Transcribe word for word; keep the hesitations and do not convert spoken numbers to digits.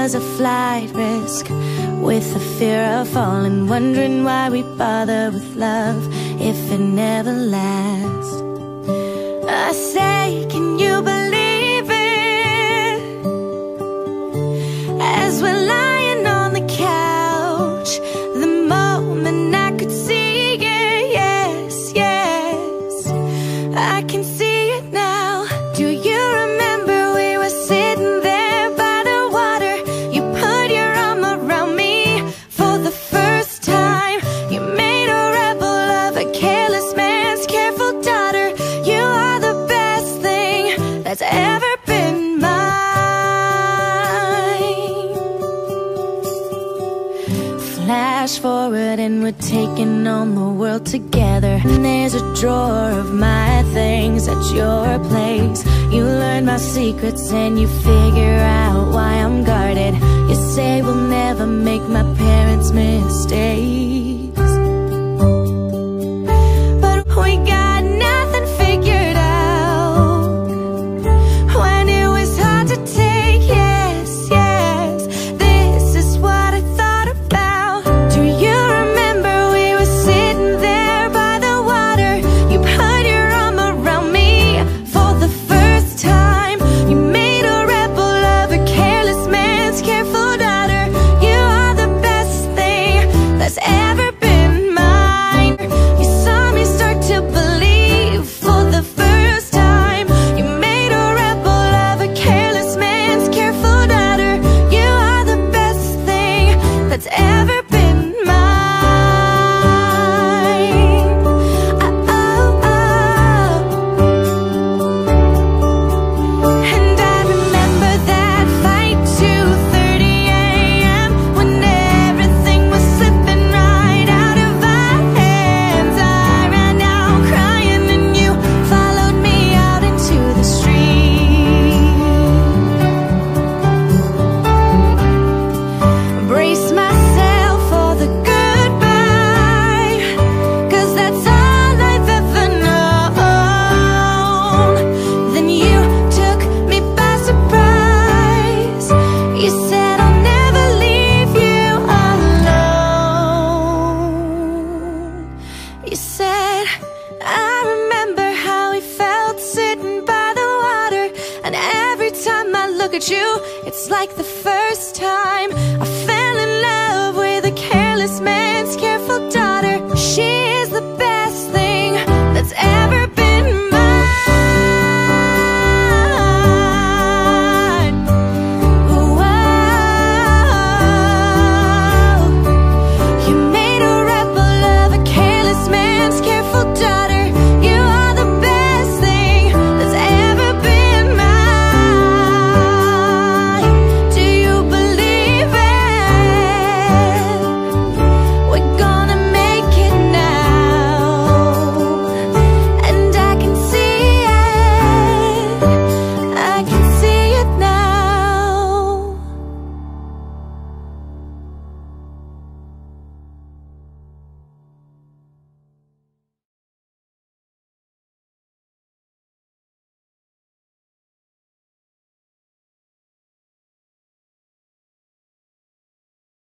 was a flight risk, with the fear of falling, wondering why we bother with love if it never lasts. I say, can you believe it? As we're lying on the couch, the moment I could see it, yes, yes, I can see it now. Do you remember we were sitting there by the water? You put your arm around me for the first time. You made a rebel of a careless man's careful daughter. You are the best thing that's ever been mine. Flash forward and we're taking on the world together. And there's a drawer of my things at your place. You learn my secrets and you figure out why I'm guarded. You say we'll never make my parents' mistakes, but we got nothing figured out when it was hard to take. Yes, yes, this is what I thought about. Do you remember we were sitting there by the water? You put your arm around me for the first time. You made a rebel of a careless man's careful daughter. You are the best thing that's ever been mine. You saw me start to believe for the first time. You made a rebel of a careless man's careful daughter. You are the best thing that's ever been mine. Oh, oh, oh. And I remember that fight, two thirty a m, when everything was slipping right out of our hands. I ran out crying and you followed me out into the street. Brace myself for the goodbye, 'cause that's all I've ever known. Then you took me by surprise. You said I'll never leave you alone. You said, I remember how we felt sitting by the water, and every time I look at you, it's like the first time I